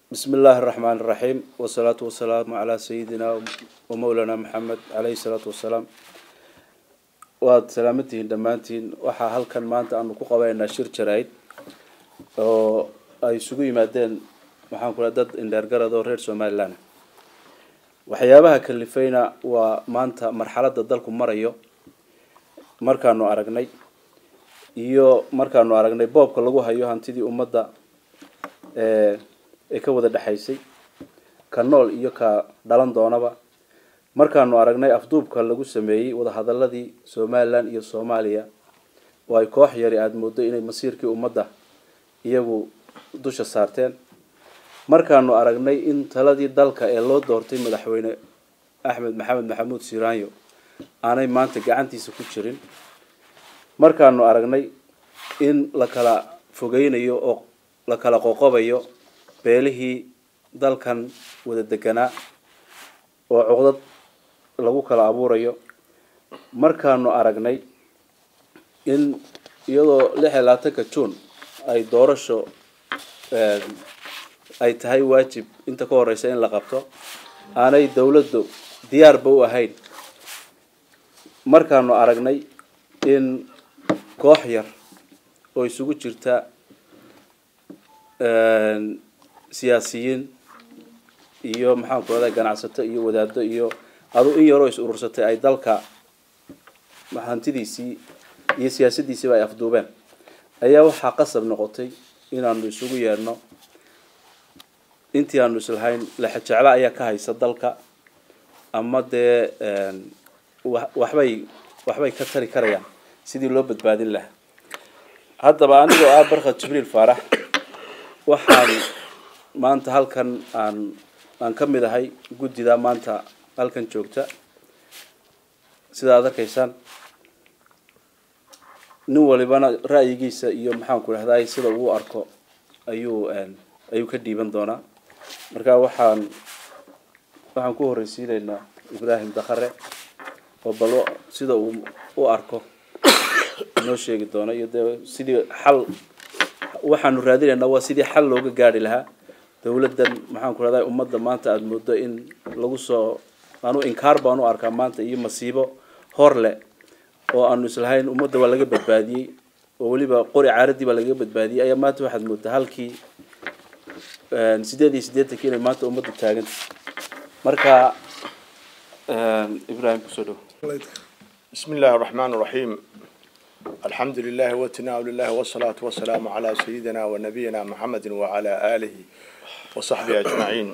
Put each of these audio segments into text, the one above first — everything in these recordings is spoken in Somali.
بسم الله الرحمن الرحيم والصلاة والسلام على سيدنا ومولانا محمد عليه الصلاة والسلام وسلامته دمانتين وحا هلكن maanta aanu ku qabayna shir jarayd oo ay isugu yimaadeen waxaan kula dad indheergarado reer Soomaaliland waxyaabaha kalifayna waa maanta marxaladda dalku marayo markaanu aragnay boobka lagu hayo hantidii ummadda ee ka wada dhaxaysay ka nool iyo ka dhalan doonaba markaanu aragnay afduubka lagu sameeyay wada hadaladii Soomaaliland iyo Soomaaliya oo ay koox yari aad moodo inay masiirkii ummadda iyagu dusha saarteen markaanu aragnay in taladii dalka ee loo doortay madaxweyne Axmed Maxamed Maxamuud Siiraanyo aanay maanta gacantiisa ku jirin markaanu aragnay in la kala fogeynayo oo la kala qoqobayo beelihii dalkan wada deganaa oo cuqdad lagu kala abuurayo markaanu aragnay in iyadoo 26 Juun ay doorasho ay tahay waajib inta ka horeysa in la qabto aanay dawladdu diyaar ba u ahayn markaanu aragnay in koox yar oo isugu jirta siyaasiyiin iyo maxaan ku wada ganacsato iyo wadaado iyo adu in yaro is urursatay ay dalka hantidiisii iyo siyaasadiisii ay afduubeen ayaa waxa qasab noqotay inaanu isugu yeerno intii aanu islahayn la xajacla ayaa ka haysa dalka ama waxbay ka tari karayaan sidii loo badbaadin lahaa haddaba anigoo Barkad Jibriil Faarax waxaan maanta halkan aan ka mid ahay gudida maanta halkan joogta sida aad arkaysaan nin walibana ra'yigiisa iyo maxaan ku raahday sida uu arko ayuu ka dhiiban doonaa marka waxaan ku horeysiinaynaa Ibrahim Dakhare oo balo sida uu u arko noo sheegi doona iyo sidii xal waxaanu raadinaynaa waa sidii xal looga gaari lahaa dawladdan maxaan ku raadayay ummadda maanta aad moodo in lagu soo aanu inkaar baan u arkaa maanta iyo masiibo horle oo aanu islahayn ummadda waa laga badbaadiyay oo waliba qori caaradii baa laga badbaadiyay ayaa maanta waxaad moodaa halkii 88 kiiloo maanta ummadda taagan marka Ibrahim ku soo dhaw بسم الله الرحمن الرحيم الحمد لله وتناول الله والصلاة والسلام على سيدنا ونبينا محمد وعلى آله وصحبه أجمعين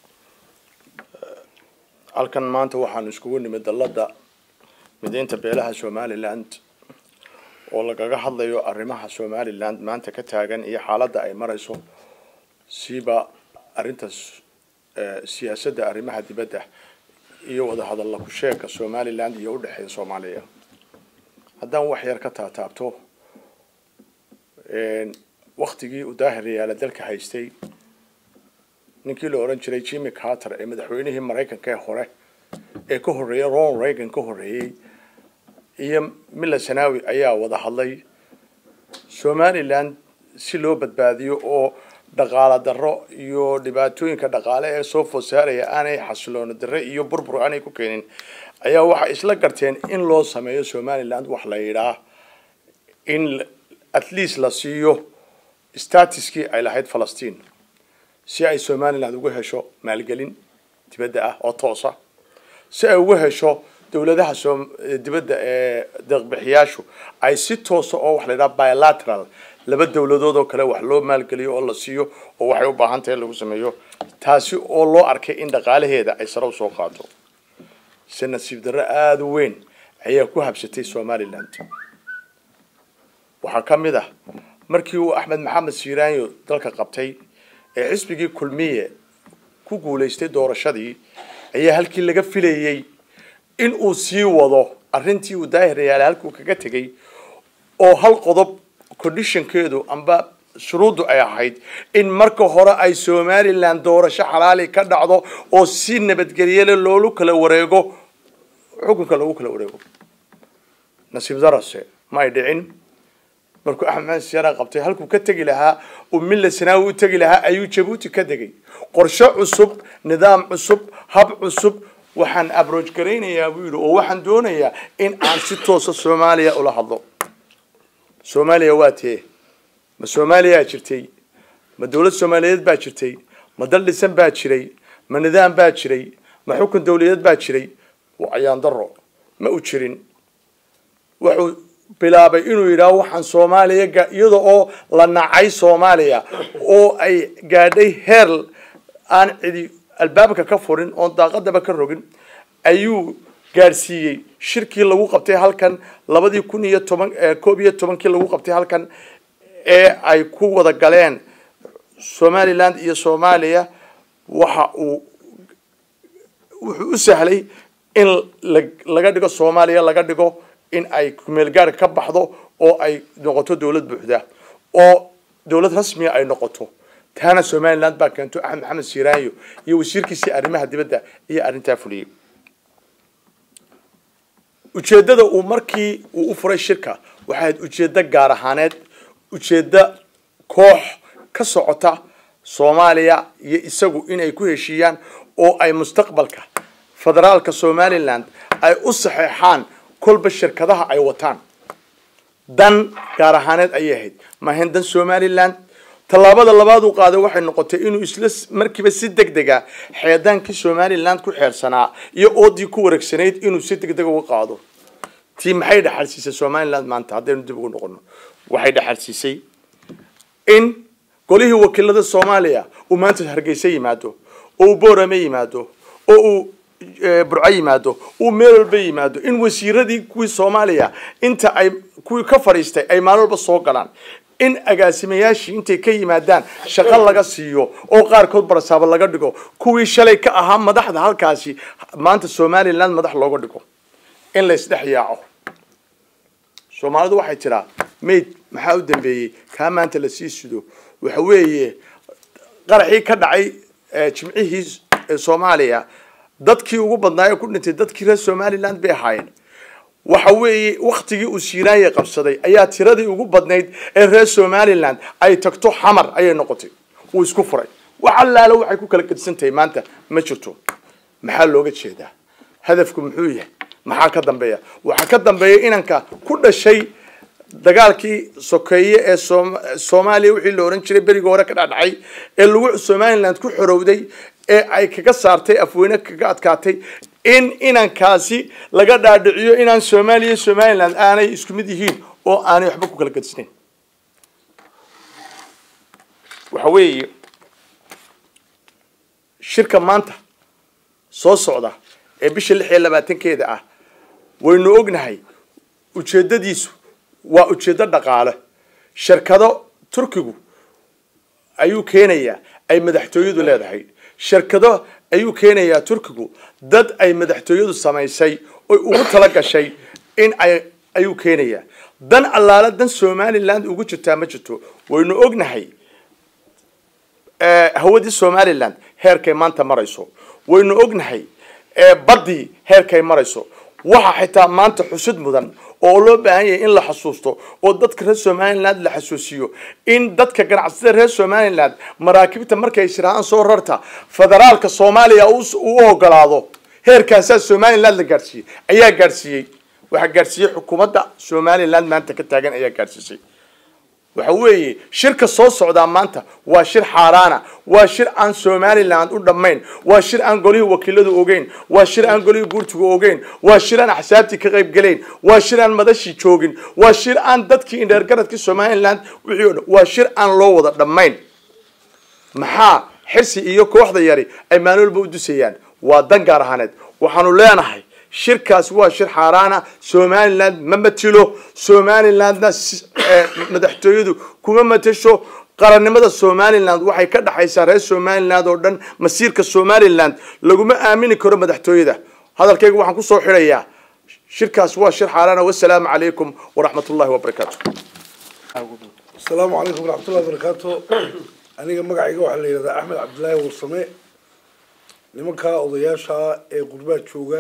halkan maanta waxaan iskugu nimid dalada mideynta beelaha Somaliland oo lagaga hadlayo arrimaha Somaliland maanta ka taagan iyo xaaladda ay marayso siba arinta siyaasadda arrimaha dibadda iyo wada hadalka ku sheeka Somaliland iyo u dhaxeeya Soomaaliya haddaan wax yar ka taabto waqtigii u daahiriyaala dalka haystay ninkii la oran jiray Jimmy Carter ee madaxweynihii Mareykanka ee hore ee ka horeeyay Ronald Reagan ka horeeyay iyo Milla Sanawi ayaa wada hadlay Somaliland si loo badbaadiyo oo dhaqaale darro iyo dhibaatooyinka dhaqaale ee soo foosaaray aanay xasiloon darro iyo burbur aanay ku keenin ayaa waxa isla garteen in loo sameeyo Somaliland wax la yiraahdo in at least la siiyo statuskii ay lahayd Palestine si ay Somaliland ugu hesho maalgelin dibadda ah oo toosa si ay ugu hesho dawladaha dibadda ee deeq-bixiyaashu ay si toos ah oo wax la yiraahdo bilateral laba dawladood oo kale wax loo maalgeliyo oo la siiyo oo waxay u baahan tahay lagu sameeyo taasi oo loo arkay in dhaqaalaheeda ay sare u soo qaato nasiib darro aad u weyn ayaa ku habsatay Somaliland waxa kamid ah markii uu Axmed Maxamed Siiraanyo dalka qabtay ee xisbigii kulmiye ku guuleystay doorashadii ayaa halkii laga filayay in uu sii wado arrintii uu daahiriyay halkii kaga tagay oo hal qodob conditionkeedu amba shuruudu ay ahayd in marka hore ay Somaliland doorasho xalaal ka dhacdo oo si nabadgelyo leh loo kala wareego xukunka lagu kala wareego nasiib darase ma ay dhicin markuu axmed siyaara qabtay halkuu ka tegi lahaa oo milla sanaawi u tegi lahaa ayuu jabuuti ka degay qorshe cusub nidaam cusub hab cusub waxaan approach gareynayaa buu yidhi oo waxaan doonayaa in aan si toosa soomaaliya ula hadlo soomaaliya waa tee ma soomaaliya jirtay ma dawlad soomaaliyeed baa jirtay ma dal dhisan baa jiray ma nidaam baa jiray ma xukun dawladeed baa jiray waa ayaan daro ma u jirin wuxuu bilaabay inuu yidhaaho waxaan soomaaliya iyada oo la nacay soomaaliya oo ay gaadhay heer aan cidi albaabka ka furin oon daaqadaba ka rogin ayuu gaarsiiyey shirkii lagu qabtay halkan 2011 lagu qabtay halkan ee ay ku wada galeen Somaliland iyo Soomaaliya waxa uu wuxuu u sahlay in laga dhigo Soomaaliya laga dhigo in ay kumeel gaar ka baxdo oo ay noqoto dawlad buuxda oo dawlad rasmi ay noqoto taana Somaliland baa keento Axmed Maxamed Siiraayo iyo wasiirkiisa arrimaha dibadda iyo arinta fuliyay ujeedada uu markii uu u furay shirka waxay ujeedada gaar ahaaneed ujeedada koox ka socota Soomaaliya iyo isagu in ay ku heshiiyaan oo ay mustaqbalka federaalka Somaliland ay u saxeexaan kolba shirkadaha ay wataan dan gaar ahaaneed ay ahayd ma hindan Somaliland talaabada labaad uu qaaday waxay noqotay inuu isla markiiba si degdeg ah xeedaankii Somaliland ku xeersanaa iyo oodii ku wareegsanayd inuu si degdeg uga qaado tii maxay dhaxalsiisay Somaliland maanta haddaynu dib ugu noqono waxay dhaxalsiisay in golihii wakiilada Soomaaliya uu maanta Hargeysa yimaado oo Boorame yimaado oo burco yimaado uu meel walba yimaado in wasiiradii kuwii Soomaaliya inta ay kuwii ka fariistay ay maalin walba soo galaan in agaasimayaashii intay ka yimaadaan shaqo laga siiyo oo qaarkood barasaaba laga dhigo kuwii shalay ka ahaa madaxda halkaasi maanta Somaliland madax looga dhigo in la isdhex yaaco Soomaalidu waxay tiraa meed maxaa u dambeeyay ka maanta la sii sido waxa weeye qaraxii ka dhacay jimcihii Soomaaliya dadkii ugu badnaa ku dhintay dadkii reer Somaliland bay ahaayeen waxa weeye waqtigii uu Siiraayo qabsaday ayaa tiradii ugu badnayd ee reer Somaliland ay tagto xamar ayay noqotay uu isku furay waxa laalo waxay ku kala gadsantahay maanta ma jirto maxaa looga jeedaa hadafku muxuu yahay maxaa ka dambeeya waxa ka dambeeya inanka ku dhashay dagaalkii sokeeye ee Soomaaliya wixii la oran jiray bariga hore ka dhacay ee lagu Somaliland ku xorowday ee ay kaga saartay afweyne kaga adkaatay in inankaasi laga dhaadhiciyo inaan Soomaaliya Somaliland aanay isku mid yihiin oo aanay waxba ku kala gadsanayn waxa weeye shirka maanta soo socda ee bisha 26 ah waynu ognahay ujeedadiisu waa ujeedo dhaqaale shirkado Turkigu ayuu keenayaa ay madaxtooyadu leedahay shirkado ayuu keenayaa Turkigu dad ay madaxtooyadu sameysay oo ugu tala gashay in ayuu keenayaa dan allaala dan Somaliland ugu jirtaa ma jirto waynu ognahay hawadii Somaliland heerkay maanta marayso waynu ognahay badii heerkay marayso waxa xitaa maanta xusud mudan oo loo baahan yahay in la xasuusto oo dadka reer Somaliland la xasuusiyo in dadka ganacsatada reer Somaliland maraakibta markay shiraan soo rarta federaalka Soomaaliya uu ogolaado heerkaas Somaliland la gaarsiiyay ayaa gaarsiiyay waxa gaarsiiyay xukuumadda Somaliland maanta ka taagan ayaa gaarsiisay waxa weeye shirka soo socda maanta waa shir xaaraana waa shir aan Somaliland u dhameyn waa shir aan golihii wakiiladu ogeyn waa shir aan golihii guurtigu ogeyn waa shir aan xsaabti ka qayb galeen waa shir aan madashi joogin waa shir aan dadkii indheergaradkii Somaliland wixii waa shir aan loo wada dhameyn maxaa xirsi iyo kooxda yari ay maalulba u dusayaan waa dan gaar ahaaneed waxaanu leenahay shirkaas waa shir xaaraana Somaliland ma matilo Somalilandna madaxtooyadu kuma matasho qarannimada Somaliland waxay ka dhaxaysaa reer Somaliland oo dhan masiirka Somaliland laguma aamini karo madaxtooyada hadalkaygu waxaan ku soo xirayaa shirkaas waa shir xaaraana wassalaamu calaykum waraxmatullaahi wabarakaatuh السلام عليكم ورحمة الله وبركاته أنا مقعي واحد اللي هذا أحمد عبد الله والسماء لمكا أضياشها قربات شوقا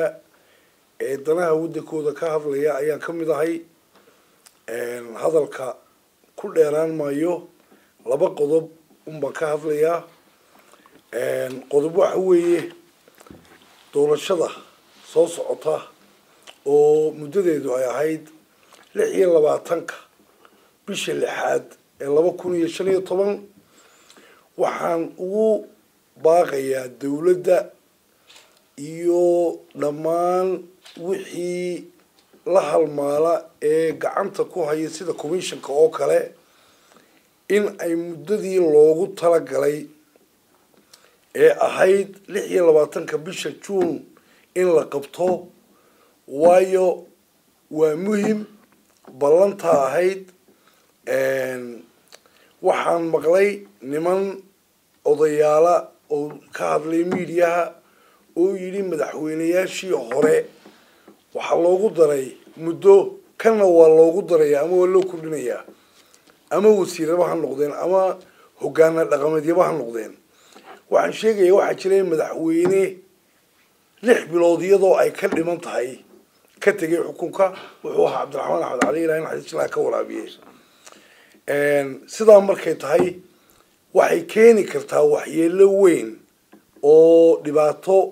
دناها ودكو ذكاها ضليا أيان كم ضهي هذا الكا ku dheeraan maayo laba qodob unbaan ka hadlayaa qodob waxa weeye doorashada soo socota oo muddadeedu ay ahayd 26 bisha 6 ee 2015 waxaan ugu baaqayaa dawladda iyo dhammaan wixii la halmaala ee gacanta ku haya sida commissionka oo kale in ay muddadii loogu talagalay ee ahayd 26 bisha June in la qabto waayo waa muhiim ballanta ahayd waxaan maqlay niman odayaala oo ka hadlay media oo yiri madaxweynayaashii hore waxa loogu daray muddo kana waa loogu daray ama waa loo kordhinayaa ama wasiirada ha noqdeen ama hoggaanka dhaqameedyada ha noqdeen waxaan sheegaya waxa jiray madaxweyne 6 bilood iyadoo ay ka dhiman tahay ka tagay xukunka wuxuu ahaa Cabdiraxmaan Axmed Cali ilaahay xadiisla ka waraabiyay sidaa markay tahay waxay keeni kartaa waxyeello weyn oo dhibaato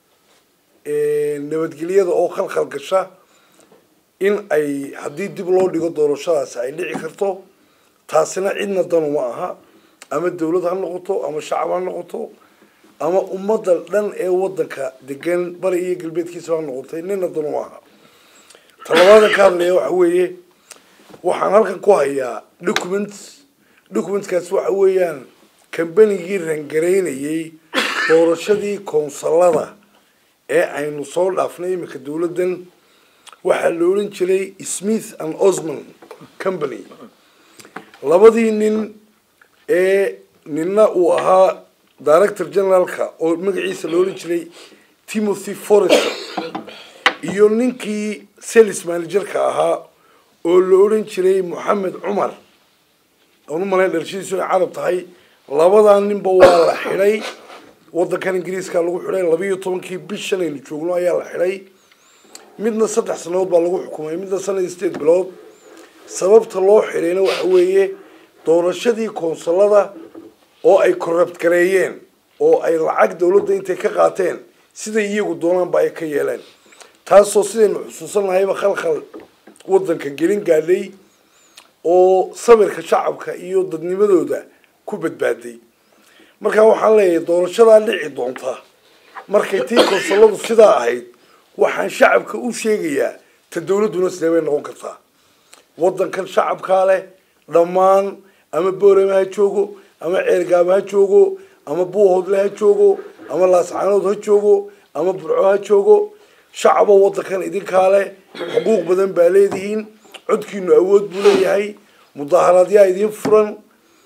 nabadgelyada oo khalkhal gasha in ay haddii dib loo dhigo doorashadaas ay dhici karto taasina cidna dan uma aha ama dawlad ha noqoto ama shacab ha noqoto ama ummadda dhan ee waddanka degan bari iyo galbeedkiisa ha noqotay nina dan uma aha talabadan ka hadlaya waxa weeye waxaan halkan ku hayaa documentskaas waxa weeyaan kambanigii rangareynayay doorashadii konsalada ee aynu soo dhaafnay imika dawladdan waxaa la oran jiray Smith and Osman company labadii nin ee ninna uu ahaa director generalka oo magaciisa la oran jiray Timothy Forrester iyo ninkii sales managerka ahaa oo la oran jiray Mohammed Umar oo malay dhalshiisu carab tahay labadan ninba waa la xiray waddankan Ingiriiska lagu xiray 12kii bishan aynu joogno ayaa la xiray midna 3 sanadood baa lagu xukumay midna sanad 8 bilood sababta loo xirayna waxa weeye doorashadii konsolada oo ay corrupt gareeyeen oo ay lacag dawladda intay ka qaateen sida iyagu doonaan ba ay ka yeeleen taasoo sideen xusuusanahay khalkhal waddanka gelin gaadhay oo sabirka shacabka iyo dadnimadooda ku badbaaday marka waxaan leeyahay doorashada dhici doonta markay tii konsoladu sidaa ahayd waxaan shacabka u sheegayaa ta dawladuna sidee noqon kartaa waddankan shacabka leh dhammaan ama Boorama ha joogo ama Ceergaab ha joogo ama Buuhoodle ha joogo ama Laascaanood ha joogo ama Burco ha joogo shacabka waddankan idinka leh xuquuq badan baa leedihiin codkiinu awood buu leeyahay mudaharaadyo idin furan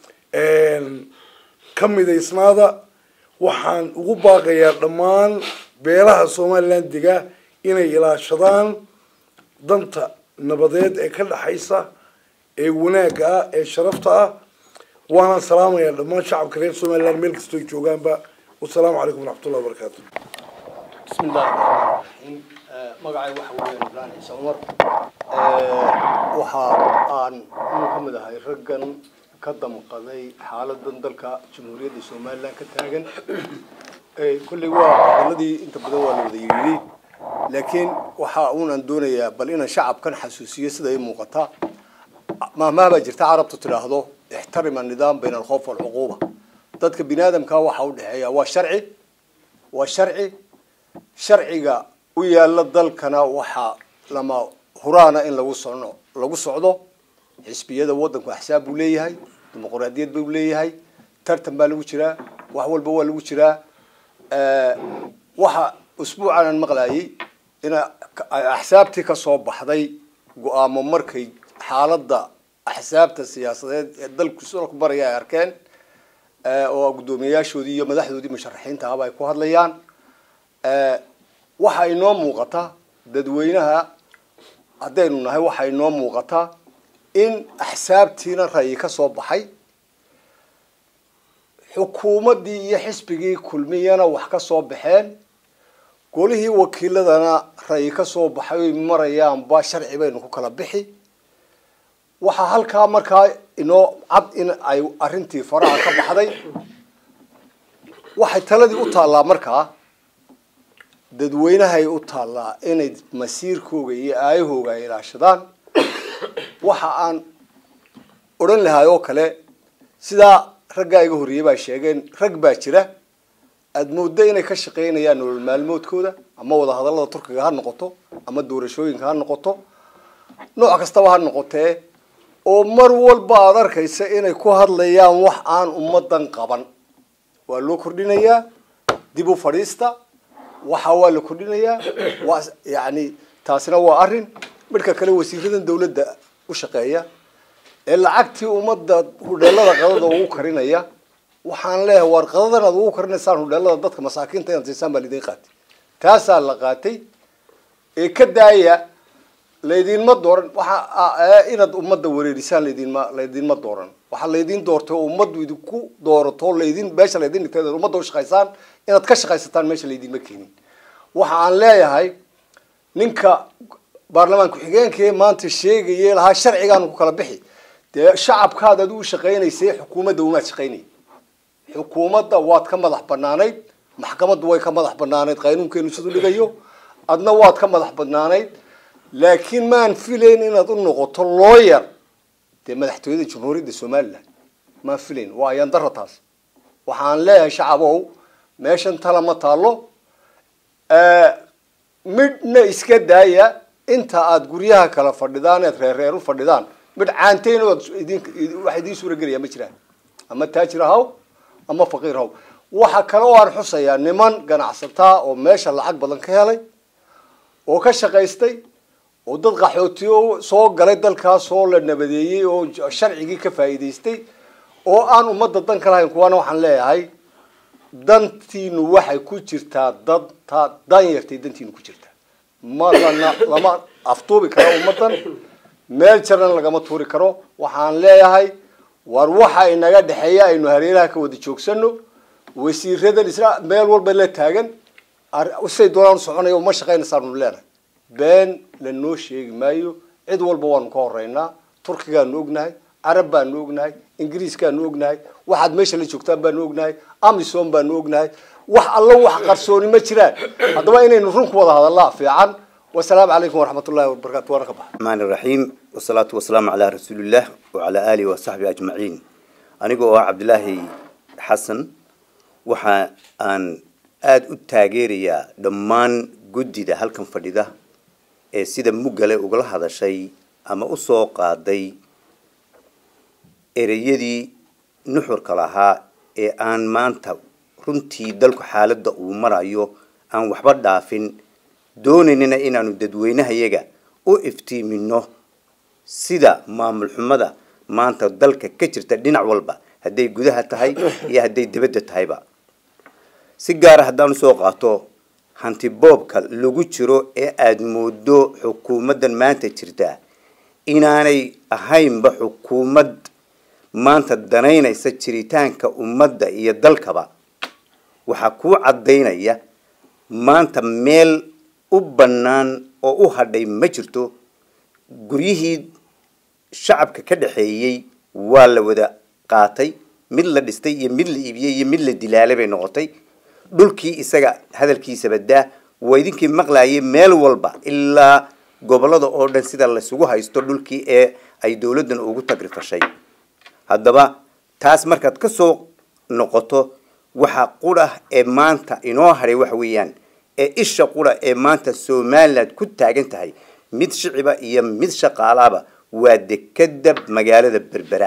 kamid isnaada waxaan ugu baaqayaa dhammaan beelaha Soomaaliland diga inay ilaashadaan danta nabadeed ee ka dhaxaysa ee wanaaga ee sharafta ah waana salaamaya dhammaan shacabka reer Soomaaliland meel kasta ay joogaanba wassalaamu calaykum waraxmatullaahi wabarakaatuh bismillaahir rahmaanir rahiim magacay waxa weeyaan Ibrahim Ciise Umar waxa aan kamid ahay raggan ka damqaday xaaladdan dalka Jamhuuriyadda Soomaaliland ka taagan kulli waa dadii inta badan waa la wada yiri laakiin waxa aan doonayaa bal inaan shacabkan xasuusiyo sida ay muuqata ما jirta carabtu tiraahdo احترم النظام بين الخوف والعقوبة dadka binaadamka waxa u dhaxeeya waa sharciga u yaala dalkana waxa lama huraana in lagu socdo xisbiyada wadanku xsaab u leeyahay dimuqraadiyad buu leeyahay tartan baa lagu jiraa wax walba waa lagu jiraa waxa usbuucan maqlaayay in axsaabtii ka soo baxday go'aamo markay xaaladda axsaabta siyaasadeed ee dalku soo baraya ay arkeen oo gudoomiyaashoodii iyo madaxdoodii musharaxiinta ah ay ku hadlayaan waxa inoo muuqata dadweynaha hadaynu nahay waxa inoo muuqata in axsaabtiina rayi ka soo baxay xukuumadii iyo xisbigii kulmiyana wax ka soo baxeen golihii wakiiladana rayi ka soo baxay marayaan ba sharci baynu ku kala bixi waxa halka markaa inoo cad in ay arrintii faraha ka baxday waxay taladii u taallaa markaa dadweynahay u taallaa inay masiirkooga iyo aayahooga ay ilaashadaan waxa aan odhan lahay oo kale sidaa raggaa iga horreeyey baa sheegeen rag baa jira aada mooddo inay ka shaqaynayaan nolol maalmoodkooda ama wadahadallada turkiga ha noqoto ama doorashooyinka ha noqoto nooc kastaba ha noqotee oo mar walba aada arkaysa inay ku hadlayaan wax aan ummadan qaban waa loo kordhinayaa dib u fadhiista waxa waa la kordhinayaa waa yani taasina waa arrin midka kale wasiiradan dawladda u shaqeeya ee lacagtii ummadda hudheelada qadada ugu karinaya waxaan leeyahay war qadadan aad ugu karinaysaan hudheelada dadka masaakiinta inaad siisaan baa laydin qaatay taasaa la qaatay ee ka daaya laydinma dooran waxa inaad ummadda wareerisaan laydinma dooran waxaa laydin doortay oo ummaddu idinku doorato meesha laydin dhigtay inaad ummadda u shaqaysaan inaad ka shaqaysataan meesha laydinma keenin waxa aan leeyahay ninka baarlamaan ku-xigeenkee maanta sheegaya lahaa sharcigaan ku kala bixi dee shacabkaad adigu shaqaynaysay xukuumadda umaad shaqaynay xukuumadda waad ka madax banaanayd maxkamaddu way ka madax banaanayd qaynuunkeenu siduu dhigayo adna waad ka madax banaanayd laakiin maan filayn inaad u noqoto lawyer dee madaxtooyada jamhuuriyadda somaliland maan filayn waa ayaan daro taas waxaan leeyahay shacabow meeshan tala ma taalo midna iska daaya inta aada guryaha kala fadhidaan eed reer u fadhidaan mid caanteyn wax idiin suuragelaya ma jiraan ama taajir haw ama faqiir haw waxa kale oo aan xusayaa niman ganacsataa oo meesha lacag badan ka helay oo ka shaqaystay oo dad qaxootiyo soo galay dalkaas oo la nabadeeyey oo sharcigii ka faa'iidaystay oo aan ummadda dan ka lahayn kuwana waxaan leeyahay dantiinu waxay ku jirtaa dan yartay dantiinu ku jirtaa lama aftuubi karo ummaddan meel jaran lagama tuuri karo waxaan leeyahay war waxa inaga dhexeeya aynu hareeraha ka wada joogsano wasiiradan isla meel walba la taagan say doonaan soconayo uma shaqaynaysaanu leenahay been lanoo sheegi maayo cid walba waanu ka horeynaa turkigaanu ognahay carab baanu ognahay ingiriiskaanu ognahay waxaad meesha la joogtaan baanu ognahay amisom baanu ognahay wax alla wax qarsooni ma jiraan haddaba inaynu run ku wada hadallaa fiican والسلام عليكم ورحمة الله وبركاته ورحمة الرحمن الرحيم والصلاة والسلام على رسول الله وعلى آله وصحبه أجمعين أنا عبد الله حسن وحا أن آد التاجيرية دمان جديدة هل كان فريدة سيدا مقلة وقال هذا الشيء أما أسوق عادي إريدي نحور كلها أن ما أنت رنتي دلك حالة ومرايو أن وحبر دافن doonayna inaanu dadweynahayaga u iftiimino sida maamul xumada maanta dalka ka jirta dhinac walba haday gudaha tahay iyo haday dibadda tahayba si gaar ah hadaan soo qaato hanti boobka lagu jiro ee aad moodo xukuumadan maanta jirta inaanay ahaynba xukuumad maanta danaynaysa jiritaanka ummadda iyo dalkaba waxa ku cadeynaya maanta meel u banaan oo u hadhay ma jirto guryihii shacabka ka dhaxeeyay waa la wada qaatay mid la dhistay iyo mid la iibiyay iyo mid la dilaalay bay noqotay dhulkii isaga hadalkiisa badaa way idinkii maqlaayay meel walba ilaa gobolada oo dhan sida la isugu haysto dhulkii ee ay dawladdan ugu tagrifashay haddaba taas markaad ka soo noqoto waxa qura ee maanta inoo haray wax weeyaan isha qura ee maanta Soomaaliland ku taagan tahay mid shiciba iyo mid shaqaalaaba waa dekada magaalada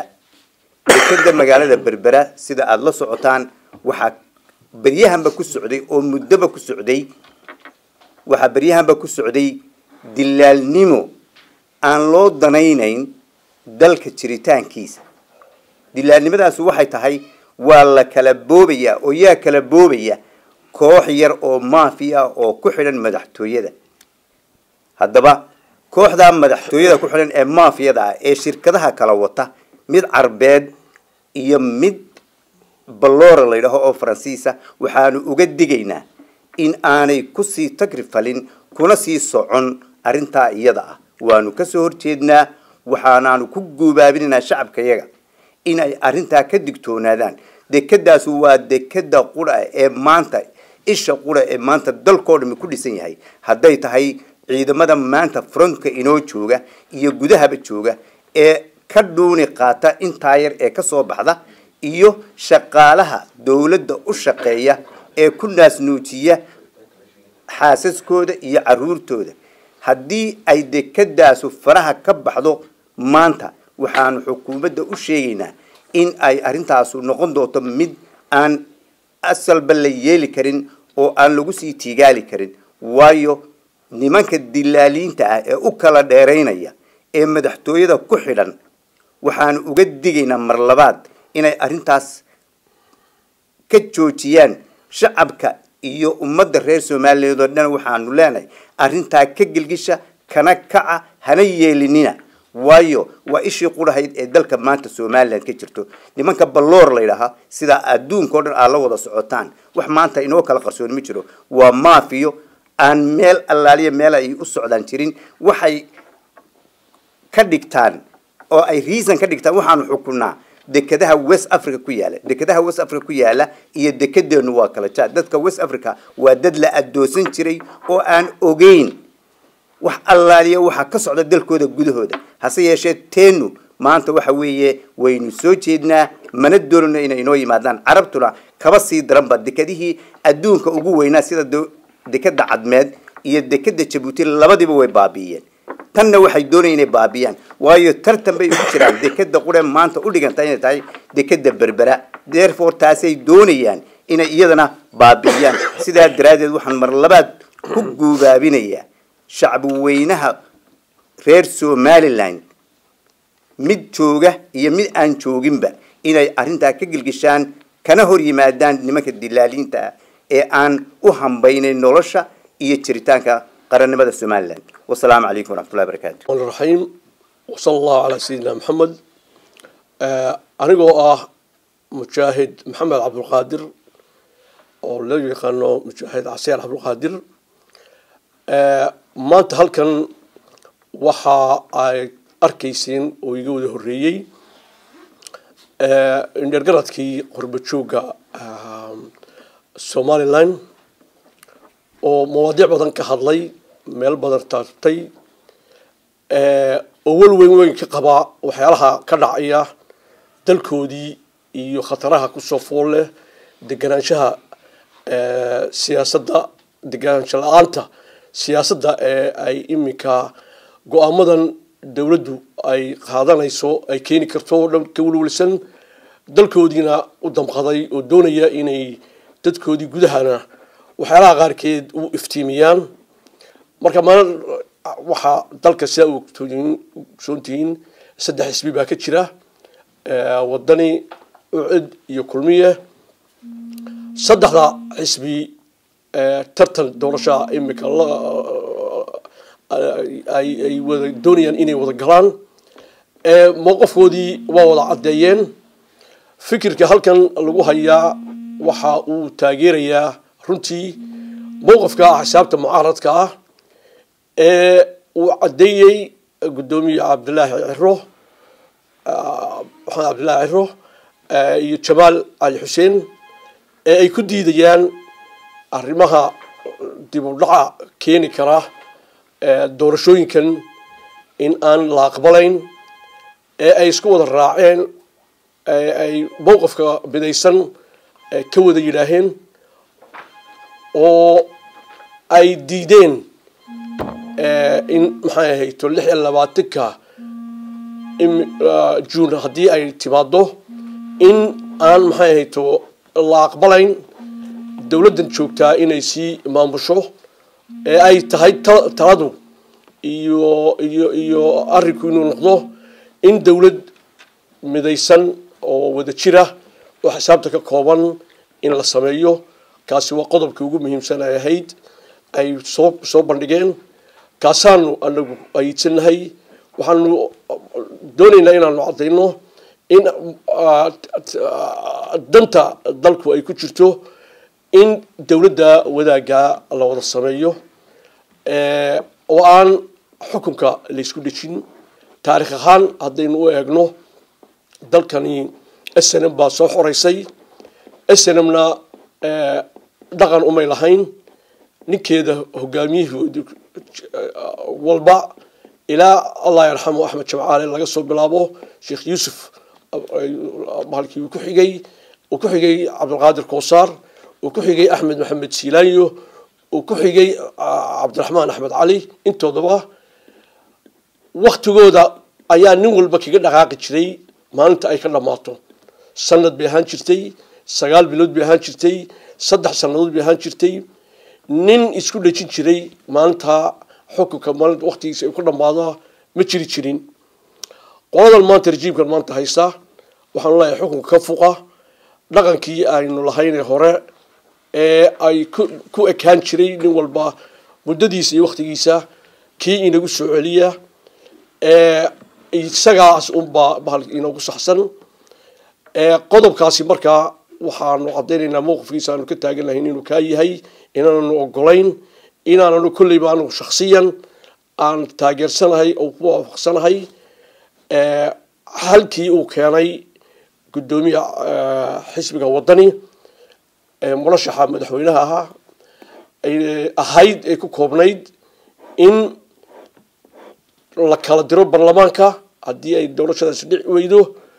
Berbera sida aad la socotaan waxa bariyahanba ku socday oo muddaba ku socday waxa bariyahanba ku socday dilaalnimo aan loo danaynayn dalka jiritaankiisa dilaalnimadaas waxay tahay waa la kala boobaya oo yaa kala boobaya koox yar oo maafiya oo ku xiran madaxtooyada haddaba kooxda madaxtooyada ku xiran ee maafiyada ee shirkadaha kala wata mid carbeed iyo mid baloora la yiraahdo oo Faransiisa waxaanu uga digaynaa in aanay ku sii tagrifalin kuna sii socon arinta iyada ah waanu ka soo horjeednaa waxaanaanu ku guubaabinaa shacabka yaga inay arrintaa ka digtoonaadaan. Dekadaas waa dekada qura ee maanta isha qura ee maanta dalkoo dhan ku dhisan yahay, hadday tahay ciidamada maanta frontka inoo jooga iyo gudahaba jooga ee ka dhuuni qaata intaa yar ee ka soo baxda, iyo shaqaalaha dawladda u shaqeeya ee ku naasnuujiya xaasaskooda iyo caruurtooda. haddii ay dekadaasu faraha ka baxdo maanta, waxaan xukuumadda u sheegaynaa in ay arrintaasu noqon doonto mid aan asalba la yeeli karin oo aan lagu sii tiigaali karin. waayo nimanka dilaaliinta ah ee u kala dheeraynaya ee madaxtooyada ku xidhan, waxaan uga digaynaa mar labaad inay arrintaas ka joojiyaan. shacabka iyo ummadda reer Soomaaliyeed oo dhan waxaanu leenahay arrintaa ka gilgisha, kana kaca, hana yeelinina. waayo waa ishii qurahayd ee dalka maanta Soomaaliland ka jirto. nimanka balloor la yiraahdo sida adduunka oo dhan la wada socotaan, wax maanta inoo kala qarsoon ma jiro. waa maafiyo aan meel allaaliya meel ay u socdaan jirin. waxay ka dhigtaan oo ay reason ka dhigtaan waxaanu xukunaa dekadaha West Africa ku yaala. dekadaha West Africa ku yaala iyo dekedeenu waa kala jaad. dadka West Africa waa dad la adoosan jiray oo aan ogeyn wax allaaliya waxa ka socda dalkooda gudahooda. hase yeeshee teenu maanta waxa weeye waynu soo jeednaa, mana doonayno inay inoo yimaadaan. carabtuna kaba sii daranba dekadihii adduunka ugu weynaa sida dekada Cadmeed iyo dekada Djibouti labadiba way baabiiyeen. tanna waxay doonayeen inay baabiyaan, waayo tartan bay ugu jiraan dekada qura maanta u dhigantay inay tahay dekada Berbera. therefore taasay doonayaan inay iyadana baabiyaan. sidaa daraadeed waxaan mar labaad ku guubaabinayaa shacab weynaha reer Somaliland, mid jooga iyo mid aan jooginba, inay arrintaa ka gilgishaan kana hor yimaadaan nimanka dilaaliinta ee aan u hambaynayn nolosha iyo jiritaanka qarannimada Somaliland. والسلام عليكم ورحمة الله وبركاته. الرحمن الرحيم وصلى الله على سيدنا محمد. أنا مجاهد محمد عبد القادر أو الذي كانوا مجاهد عسير عبد القادر. ما انتهى كان وحى أركيسين ويجود هريي. نرجعت كي قرب شوقة سومالي لاين ومواضيع بدن كهذلي meel badan taartay awal weyn ka qaba waxyaalaha ka dhacaya dalkoodii iyo khataraha ku soo fool leh deganaanshaha siyaasadda, deganaansho la'aanta siyaasadda ee ay imika go'aamadan dawladdu ay qaadanayso ay keeni karto dhan ka walwalsan dalkoodiina u damqaday oo doonaya inay dadkoodii gudahana waxyaalaha qaarkeed u iftiimiyaan. marka ma waxa dalka sida uu soontiin saddex xisbi baa ka jira, wadani, ucid iyo kulmiye. saddexda xisbi tartan doorasho imika ay wada doonayaan inay wada galaan. mowqifkoodii waa wada caddeeyeen. fikirka halkan lagu hayaa waxa uu taageerayaa runtii mowqifka xisaabta mucaaradka ah uu caddeeyey gudoomiye Cabdilaahi Ciro, maxamed Cabdilaahi Ciro iyo Jamaal Ali Xuseen ee ay ku diidayaan arrimaha dib u dhaca keeni kara doorashooyinkan in aan la aqbalayn, ee ay isku wada raaceen, ay mowqifka bidaysan ka wada yidhaaheen oo ay diideen in maxay ahayd 26ka June haddii ay timaado in aan maxay ahayd la aqbalayn dawladdan joogtaa inay sii maamusho, ee ay tahay taladu iyo arrinku inuu noqdo in dawlad midaysan oo wada jira oo xisaabta ka kooban in la sameeyo. kaasi waa qodobkii ugu muhiimsan ay ahayd ay soo bandhigeen. kaasaanu anagu ayidsanahay. waxaanu doonaynaa inaanu caddayno in danta dalku ay ku jirto in dawladda wadaagga la wada sameeyo oo aan xukunka la isku dhejin. taariikh ahaan haddaynu u eegno dalkani snm baa soo xoreysay snmna dhaqan umay lahayn ninkeeda hogaamiyihii walba ilaa allah yarxamu axmed jamcaale laga soo bilaabo sheekh yuusuf halkii uu ku xigay cabdilqaadir koosaar uu ku xigay axmed maxamed siilaanyo uu ku xigay cabdiraxmaan axmed cali intoodaba waktigooda ayaa nin walba kaga dhaqaaqi jiray maalinta ay ka dhammaato sanad bay ahaan jirtay 9 bilood bay ahaan jirtay 3 sanadood bay ahaan jirtay nin isku dhajin jiray maalinta xukunka maalinta waqtigiisa ay ku dhamaado ma jiri jirin qoladan maanta rejiimkan maanta haysta waxaan leeyahay xukunka ka fuqa dhaqankii aynu lahayn hore ay ku ekaan jiray nin walba muddadiisa iyo waqtigiisa kii inagu soo celiya isagaas bahal inagu saxsan qodobkaasi markaa waxaanu cadaynaynaa mowqifkiisa aanu ka taagan lahayn inuu kaa yahay inaananu ogolayn inaananu kolleyba anigu shaksiyan aan taageersanahay oo ku waafaqsanahay halkii uu keenay gudoomiya xisbiga wadani murashaxa madaxweynaha ahaa ahayd ee ku koobnayd in la kala diro baarlamaanka haddii ay doorashadaasi dhici weydo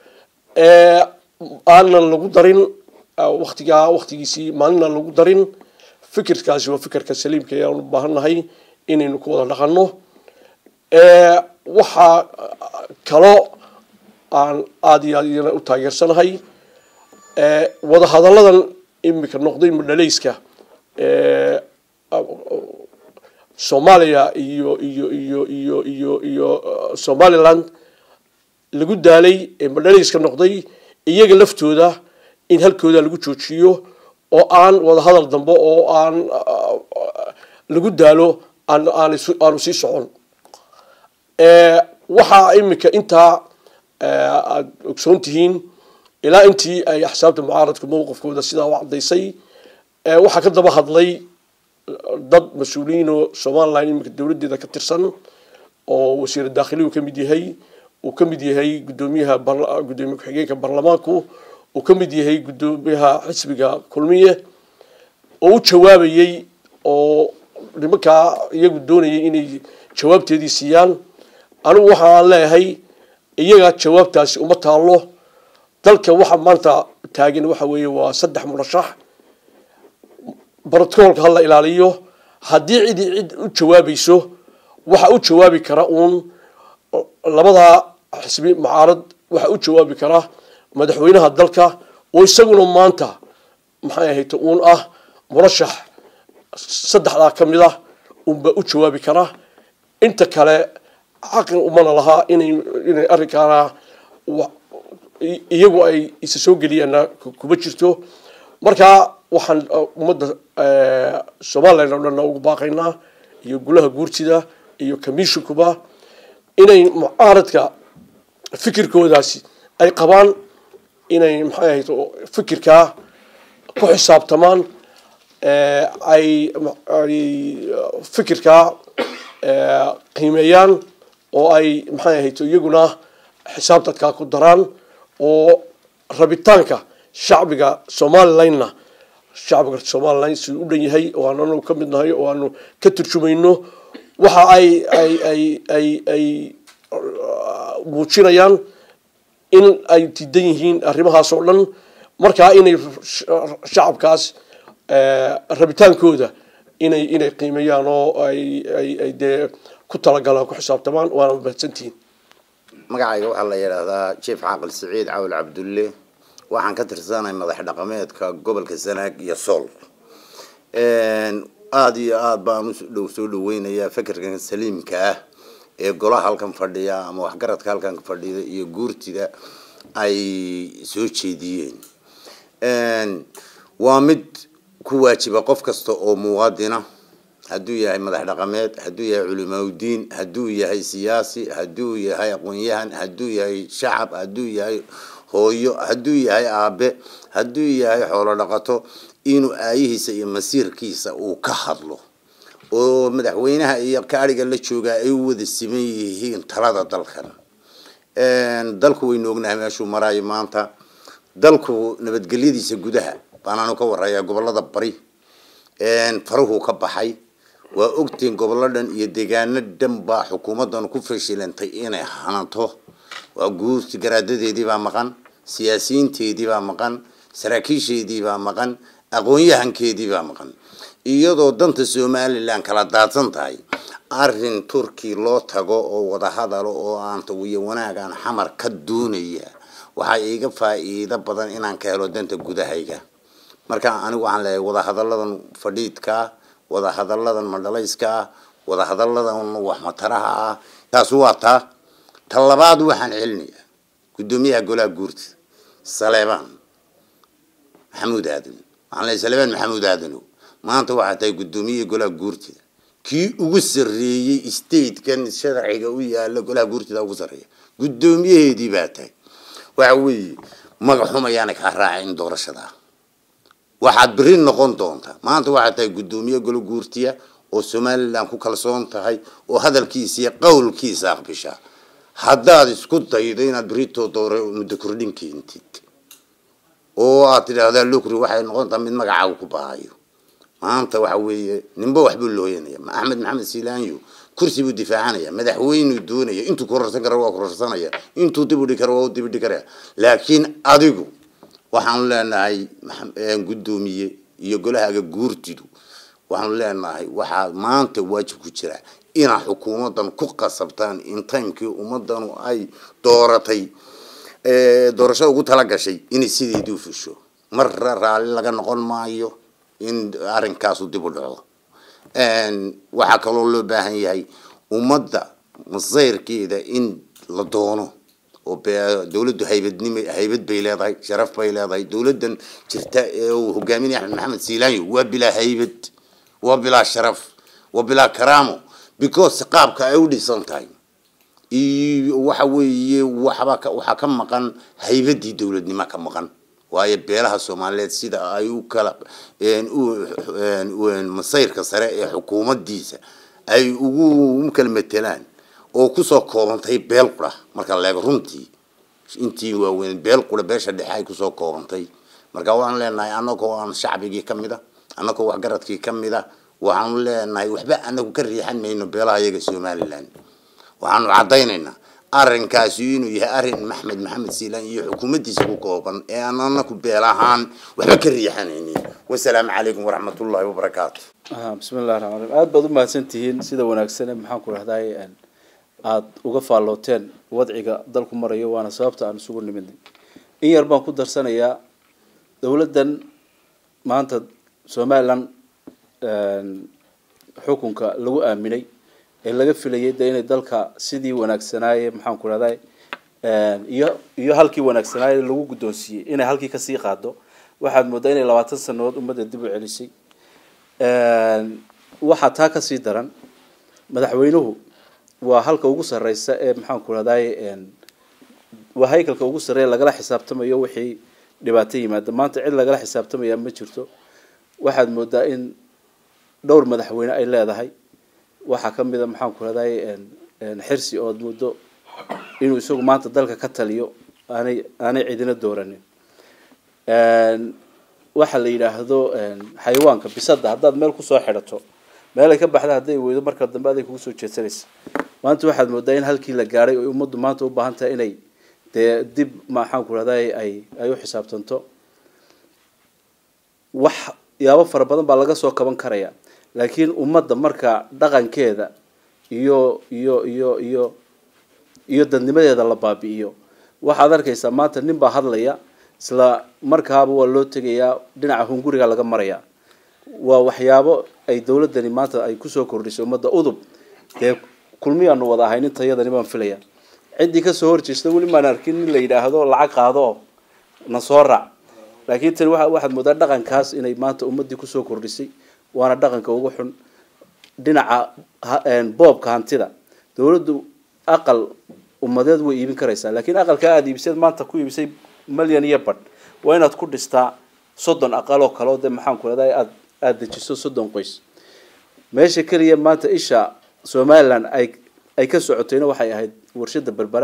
aanan lagu darin waqtigiisii maalina lagu darin fikirkaasi waa fikirka saliimka ayaan u baahannahay inaynu ku wada dhaqanno waxaa kaloo aan aada iyo aad u taageersanahay wadahadalladan imika noqday madhaleyska soomaaliya iyo somaliland lagu daalay ee madhaleyska noqday iyaga laftooda in halkooda lagu joojiyo oo aan wadahadal dambe oo aan lagu daalo aanu sii socon waxaa imika intaa aad ogsoon tihiin ilaa intii ay axsaabta mucaaradka mowqifkooda sidaa u cadaysay waxaa ka daba hadlay dad mas-uuliyiin oo somaliland imika dowladeeda ka tirsan oo wasiir daakhili uu ka mid yahay gudoomiye ku-xigeenka baarlamaanku uu ka mid yahay gudoomiyaha xisbiga kulmiye oo u jawaabayay oo nimankaa iyagu doonayay inay jawaabteedii siiyaan anigu waxaan leeyahay iyaga jawaabtaasi uma taalo dalka waxa maanta taagan waxa weeye waa 3 murashax brotokolka hala ilaaliyo haddii cid u jawaabayso waxa u jawaabi kara uun labada xisbi mucaarad waxa u jawaabi kara madaxweynaha dalka oo isaguna maanta maxay ahayd uun murashax 3 kamid ah unba u jawaabi kara inta kale xaqin umana laha inay arrinkaana iyagu ay isa soo geliyaan kuma jirto marka waxaan ummadda Soomaaliland oo dhan ugu baaqaynaa iyo golaha guurtida iyo commissionkuba inay mucaaradka fikirkoodaasi ay qabaan inay maxay ahayd fikirka ku xisaabtamaan ay fikirka qiimeeyaan oo ay maxay ahayd iyaguna xisaabtadka ku daraan oo rabitaanka shacbiga Somalilandna shacbiga Somaliland si u dhan yahay oo aanu ka mid nahay oo aanu ka turjumayno waxa ay muujinayaan in ay diidan yihiin arrimahaas oo dhan markaa inay shacabkaas rabitaankooda inay qiimeeyaan oo ay dee ku talagalaan ku xisaabtamaan waana mahadsantihiin magacayga waxaa la yidhaahdaa jief caaqil siciid cawl cabdulle waxaan ka tirsanahay madax dhaqameedka gobolka Sanaag iyo Sool aad iyo aad baan u soo dhaweynayaa fikirkan saliimka ah ee golaha halkan fadhiya ama waxgaradka halkan fadhida iyo guurtida ay soo jeediyeen waa mid ku waajiba qof kasta oo muwaadina hadduu yahay madax dhaqameed hadduu yahay culimaawidiin hadduu yahay siyaasi hadduu yahay aqoonyahan hadduu yahay shacab hadduu yahay hooyo hadduu yahay aabe hadduu yahay xoolo dhaqato inuu aayihiisa iyo masiirkiisa uu ka hadlo oo madaxweynaha iyo kaariga la jooga ay wada siman yihiin talada dalkan dalku way noognahay meeshuu maraayo maanta dalku nabadgelyadiisa gudaha baanaanu ka warayaa gobolada bari faruhu ka baxay waa ogtiin goboladan iyo deegaano dhan baa xukuumadan ku fashilantay inay hananto waa guurti garaadadeedii baa maqan siyaasiyiinteedii baa maqan saraakiisheedii baa maqan aqoon-yahankeedii baa maqan iyadoo danta Somaliland kala daadsan tahay arrin Turki loo tago oo wada hadalo oo aan tawiyo wanaagan xamar ka doonaya waxa iiga faa'iido badan inaan ka helo danta gudahayga marka anigu waxaan leeyahay wada hadalladan fadhiidka wada hadalladan madhalayska wada hadalladan wax mataraha taas waa talabaad waxaan celinayaa gudoomiyaha golaha guurta Saleebaan Maxamuud Aadan waxaan leeyahay Saleebaan Maxamuud Aadan maanta waxa tahay gudoomiyaha golaha guurta kii ugu sareeyay state kan sharciga u yaala golaha guurta ugu sareeyay gudoomiyaheedii baa tahay waxa weeye magaxumayaan ka raacin doorashada waxaad bari noqon doontaa maanta waxa tahay gudoomiye golo guurtiya oo Somaliland ku kalsoon tahay oo hadalkiisa iyo qowlkiisa aqbisha haddaad isku daydo inaad barito dooro muddo kordhinkeentid oo aad tiraahdaa lukri waxay noqontaa mid magacaaga ku baahayo maanta waxa weeye ninba waxba looyanaya Axmed Maxamed Siilaanyo kursi buu difaacanaya madaxweynuhu doonaya intuu kororsan karo waa kororsanaya intuu dib u dhigi karo waa dib u dhigi kara laakiin adigu waxaan leenahay gudoomiye iyo golahaaga guurtidu waxaan leenahay waxa maanta waajib ku jira ina xukuumadan ku qasabtaan in timekii ummadan ay dooratay doorasho ugu tala gashay in sideedu fusho marra raali laga noqon maayo in arrinkaas u dib u dhaco waxa kaloo loo baahan yahay ummadda masayrkeeda in la doono oo dawladdu haybad bay leedahay sharaf bay leedahay dawladdan jirta ee uu hogaaminaya Axmed Maxamed Siilaanyo waa bila haybad waa bila sharaf waa bila karaamo because qaabka ay u dhisan tahay waxa weeye waxa ka maqan haybadii dawladnimo ka maqan waayo beelaha Soomaaliyeed sida ay u kala masayrka sare ee xukuumaddiisa ay ugu kalmetelaan oo ku soo koobantay beel qura marka la eego runtii intii waaweyn beel qura beesha dhexe ay ku soo koobantay marka waxaan leenahay anagoo aan shacbigii kamida anagoo wax garadkii kamida waxaan leenahay waxba anagu ka riixan mayno beelaha iyaga Somaliland waxaan cadaynaynaa arrinkaasi inuu yahay arrin Axmed Maxamed Siilaanyo iyo xukuumaddiisa ku kooban ee aanana ku beelahaan waxba ka riixanaynin wassalaamu calaykum waraxmatullaahi wabarakaatuh bismillaahir rahmaanir rahiim aad baad u mahadsantihiin sida wanaagsan maxaan ku raahday aad uga faalooteen wadciga dalku marayo waana sababta aan isugu nimidnay in yar baan ku darsanayaa dawladdan maanta Somaliland xukunka lagu aaminay ee laga filayay inay dalka sidii wanaagsanaaye maxaan ku raahday iyo halkii wanaagsanaaye lagu gudoonsiyay inay halkii ka sii qaado waxaad moodaa inay 20 sanadood ummadda dib u celisay waxa taa ka sii daran madaxweynuhu waa halka ugu sareysa ee maxaan ku raahday waa haykalka ugu sareeya lagala xisaabtamayo wixii dhibaato yimaada maanta cid lagala xisaabtamaya ma jirto waxaad moodaa in dhowr madaxweyne ay leedahay waxa kamida maxaan ku raahday xirsi oo muddo inuu isagu maanta dalka ka taliyo aanay cidina dooranin waxa la yiraahdo xayawaanka bisada haddaad meel ku soo xidhato meel ay ka baxda haday weydo marka dambe ay kugu soo jeedsanaysa maanta waxaad moodaa in halkii la gaaray oo ummaddu maanta u baahan tahay inay dib maxaan ku raahday ay u xisaabtanto wax yaabo fara badan baa laga soo kaban karaya laakiin ummadda marka dhaqankeeda iyo dadnimadeeda la baabi'iyo waxaad arkaysaa maanta nin baa hadlaya isla markaaba waa loo tegayaa dhinaca hunguriga laga maraya waa waxyaabo ay dawladdani maanta ay ku soo kordhisay ummadda udub kulmiyaanu wada ahayn intayadani baan filaya ciddii ka soo horjeesta weli maan arkin in la yidhaahdo lacag qaado oo na soo raac laakiin tan waxaad moodaa dhaqankaas inay maanta ummaddii ku soo kordhisay waana dhaqanka ugu xun dhinaca boobka hantida dawladdu aqal ummadeed way iibin karaysaa laakiin aqalka aad iibisay maanta ku iibisay milyan iyo badh waa inaad ku dhistaa 30 aqal oo kale oo maxaan ku raahday aad dejiso 30 qoys meesha kaliya maanta isha Somaliland ay ka socotayna waxay ahayd warshada Berbera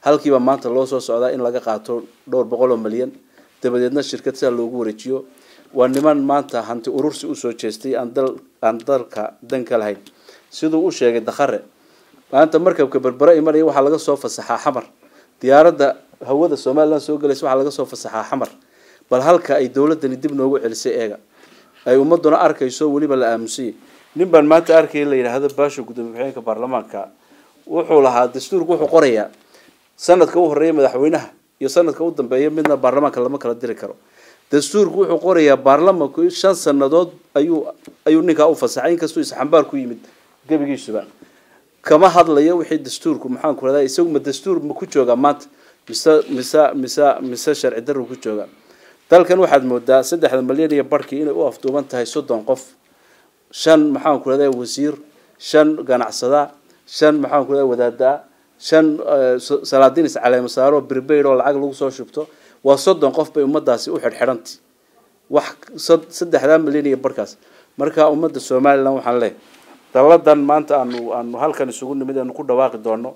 halkiiba maanta loo soo socdaa in laga qaato dhowr boqol oo milyan dabadeedna shirkad sida loogu wareejiyo waa niman maanta hanti urursi u soo jeestay aan dalka dan ka lahayn sidoo uu sheegay Dakhare maanta markabka Berbera imanaya waxa laga soo fasaxaa Xamar diyaaradda hawada Soomaaliland soo galaysa waxa laga soo fasaxaa Xamar bal halka ay dawladani dib noogu celisay eega ay ummaduna arkayso waliba la aamusay nin baan maanta arkay la yiraahdo baasho gudoomiyaha baarlamaanka wuxuu lahaa dastuurku wuxuu qorayaa sanadka uu horeeyay madaxweynaha iyo sanadka uu dambeeyay midna baarlamaanka lama kala diri karo dastuurku wuxuu qorayaa baarlamaanku 5 sanadood ayuu ninka u fasaxay inkastoo isxambaar ku yimid gabigiisuba kama hadlayo wixii dastuurku maxaan ku raday isagu ma dastuur ma ku jooga maanta mise sharci darro ku jooga dalkan waxaad moodaa 3 milyan iyo barkii inay u afduuban tahay 30 qof 5 maxaan ku raday wasiir 5 ganacsada 5 maxaan ku raday wadaada 5 salaadiin caleema saaro birbeyd oo lacag lagu soo shubto waa 30 qof bay ummadaasi u xidhxidhantay wax 3 milyan iyo barkaas marka ummadda Soomaaliland waxaan leeyahay daladan maanta aanu halkan isugu nimid aanu ku dhawaaqi doono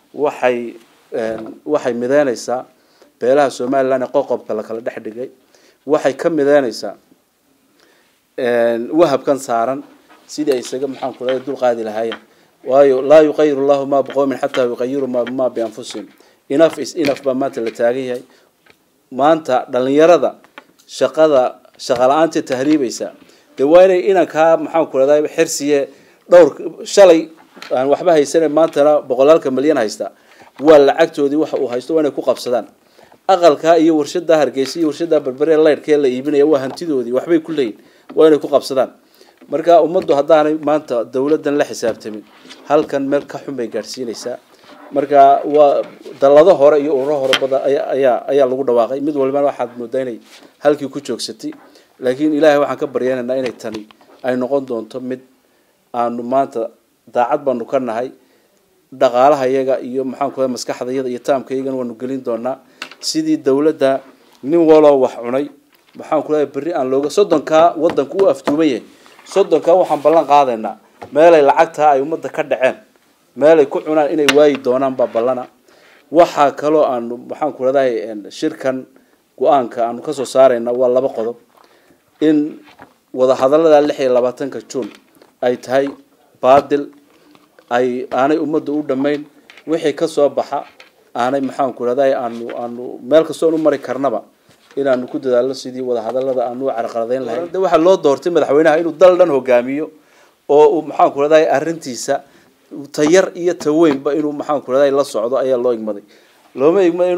waxay midaynaysaa beelaha Soomaaliland ee qoqobka la kala dhaxdhigay waxay ka midaynaysaa wahabkan saaran sidii ay isaga maxaan ku leeyahay dul qaadi lahaayeen waayo la yuqayyiru Allahu ma biqawmin hatta yuqayyiru ma bi anfusihim enough is enough ba maanta la taagan yahay maanta dhalinyarada shaqa la'aanta tahriibaysa dawaanay inanka maxaan ku leeyahay xirsiye dhowr shalay aan waxba haysan maantana boqolaalka milyan haysta waa lacagtoodii waxa uu haysto waa inay ku qabsadaan aqalka iyo warshada Hargeysa iyo warshada Berbera leerkee la iibinaya waa hantidoodii waxbay ku leeyeen waa inay ku qabsadaan marka ummaddu haddaanay maanta dawladdan la xisaabtamin halkan meel ka xun bay gaarsiinaysaa marka waa dalado hore iyo ururo hore bada ayaa lagu dhawaaqay mid walba waxaad moodaa inay halkii ku joogsatay laakiin Ilaahay waxaan ka baryaanaynaa inay tani ay noqon doonto mid aanu maanta daacad baanu ka nahay dhaqaalaha iyaga iyo maxaan ku leeyahay maskaxdayada iyo taamkayga waanu gelin doonaa sidii dawladda nin walo wax cunay maxaan ku leeyahay bari aan looga 30ka wadanku u aftuumay 30ka waxaan ballan qaadaynaa meel ay lacagta ay ummadda ka dhaceen meel ay ku cunaan inay waayi doonaan ba ballana waxa kale aanu maxaan ku leeyahay shirkan go'aanka aanu ka soo saarayna waa 2 qodob in wada hadallada 26 Juun ay tahay baadil ay aanay ummadda u dhameyn wixii ka soo baxa aanay maxaan ku leeyahay aanu meel ka soo mari karnaba inaanu ku dadaalno sidii wada hadallada aanu carqaladeyn lahayn waxa loo doortay madaxweynaha inuu dal dhan hogaamiyo oo uu maxaan ku leeyahay arintiisa tayar iyo taweynba inuu maxaan ku leeyahay la socdo ayaa loo igmaday looma igmaday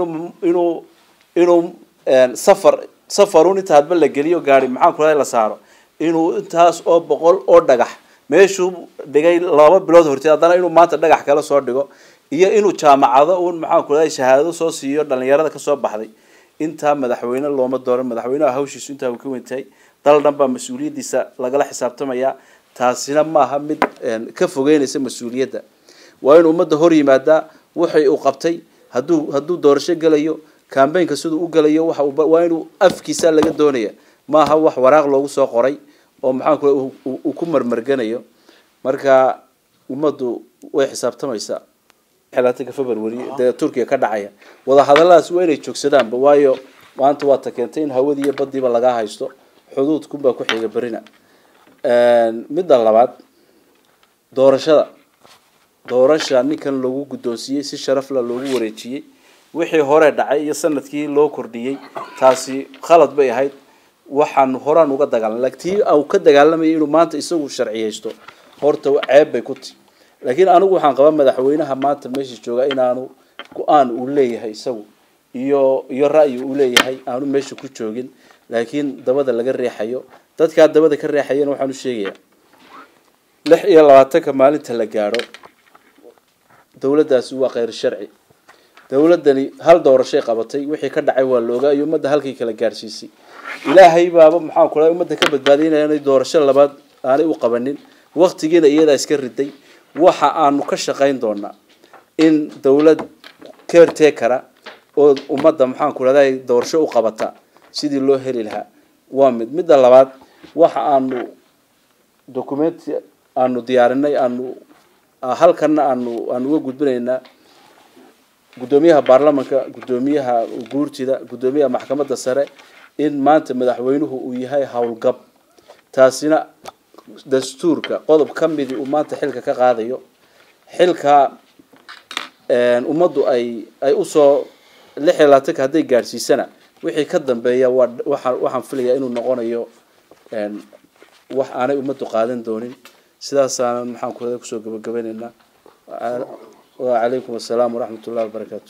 inuu safarun inta hadba la geliyo gaari maxaan ku leeyahay la saaro inuu intaas oo 100 oo dhagax meeshuu dhigay 2 bilood hortay hadana inuu maanta dhagax kala soo dhigo iyo inuu jaamacado uu maxaan ku leeyahay shahaado soo siiyo dhalinyarada ka soo baxday inta madaxweyne looma dooran madaxweynaha hawshiisu inta uu ka wintay dal dhanba mas'uuliyadiisa lagala xisaabtamaya taasina maaha mid ka fogeynaysa mas'uuliyadda waa in ummadda hor yimaada wixii uu qabtay haduu doorasho galayo campaign-ka sidoo u galayo waxa waa inuu afkiisa laga doonaya maaha wax waraaq loogu soo qoray oo maxaan ku uu ku marmarganayo marka ummaddu way xisaabtamaysaa xilaatanka February ee Turkiga ka dhacaya wada hadalladaas waa inay joogsadaan waayo maanta waa takeentay in hawadii iyo badiba laga haysto xuduudku baa ku xiga barina midda labaad doorasha ninkan lagu gudoonsiyay si sharaf la loogu wareejiyay wixii hore dhacay iyo sanadkii loo kordhiyay taasi khalad bay ahayd waxaan horaan uga dagaalanay laakiin uu ka dagaalamay inuu maanta isagu sharciyeysto horta ceeb bay ku tii laakiin anigu waxaan qabaa madaxweynaha maanta meesha jooga inaanu go'aan uu leeyahay isagu iyo ra'yi uu leeyahay aanu meesha ku joogin laakiin dabada laga reexayo dadka dabada ka reexayeen waxaan u sheegayaa 26 maalinta la gaaro dawladdaasi waa qeyr sharci dawladani hal doorasho qabatay wixii ka dhacay waa looga iyo ummadda halkii kala gaarsiisay ilaahay baaba maxaan ku leeyahay ummadda ka badbaadinayna inay doorasho labaad aanay u qabanin waqtigeeda iyada iska riday waxa aanu ka shaqeyn doonaa in dawlad caretaker oo ummadda maxaan ku leeyahay doorasho u qabata sidii loo heli lahaa waa midda labaad waxa aanu document aanu diyaarinay aanu halkan aanu uga gudbinaynaa gudoomiyaha baarlamaanka gudoomiyaha guurtida gudoomiyaha maxkamadda sare in maanta madaxweynuhu uu yahay howlgab taasina dastuurka qodob ka mid uu maanta xilka ka qaadayo xilka ummaddu ay u soo 26 haday gaarsiisana wixii ka dambeeya waxaan filayaa inuu noqonayo wax aanay ummaddu qaadan doonin sidaas aan maxaan ku soo gabagabeynaa wa alaykum asalaam wa rahmatullahi wa barakatuh